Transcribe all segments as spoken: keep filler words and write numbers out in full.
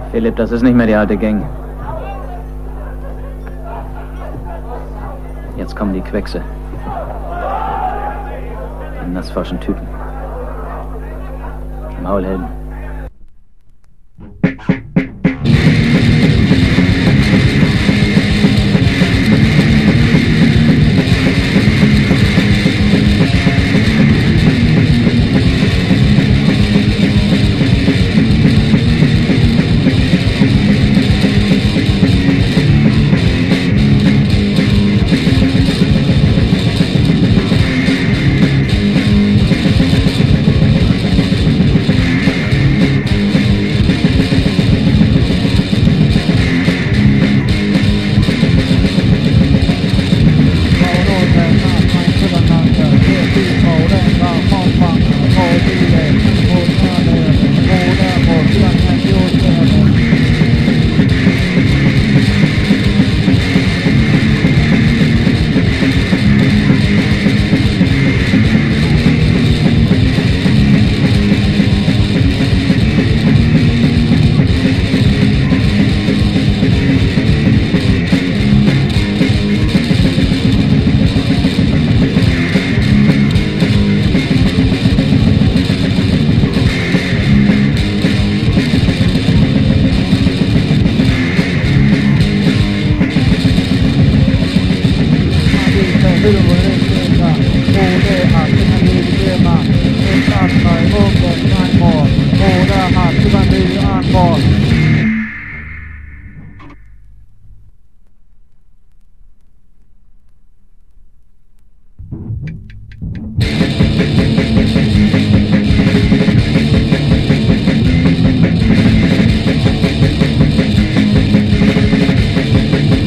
Philipp, das ist nicht mehr die alte Gang. Jetzt kommen die Queckse. Die nassforschen Typen. Maulhelden.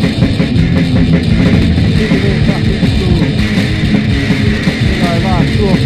Sure.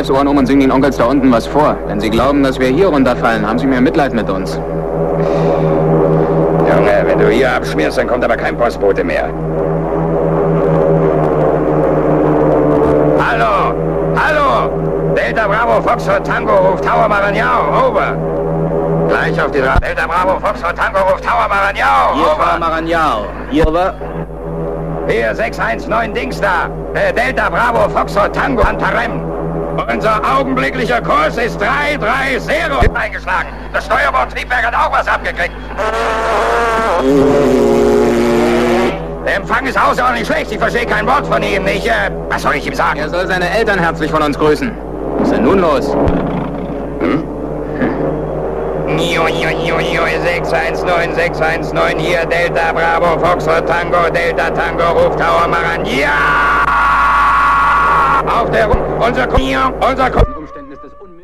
Chefsohren um und singen den Onkels da unten was vor. Wenn sie glauben, dass wir hier runterfallen, haben sie mehr Mitleid mit uns. Junge, wenn du hier abschmierst, dann kommt aber kein Postbote mehr. Hallo! Hallo! Delta Bravo Foxtrot Tango ruft Tower Maranhão, over. Gleich auf die Draht. Delta Bravo Foxtrot Tango ruft Tower Maranhão, Hier over. Tower Maranhão. Hier, over. Hier sechs eins neun Dings da. Äh, Delta Bravo Foxtrot Tango Antarem. Unser augenblicklicher Kurs ist drei drei null eingeschlagen. Das Steuerbord Triebwerk hat auch was abgekriegt. Der Empfang ist außerordentlich schlecht. Ich verstehe kein Wort von ihm. Ich, äh, was soll ich ihm sagen? Er soll seine Eltern herzlich von uns grüßen. Was ist denn nun los? Hm? sechs eins neun sechs eins neun hier, Delta Bravo Foxtrot Tango, Delta Tango ruft Tower Maranhão. Ja! Auf der... Unser... Unser... Umständen ist es unmöglich.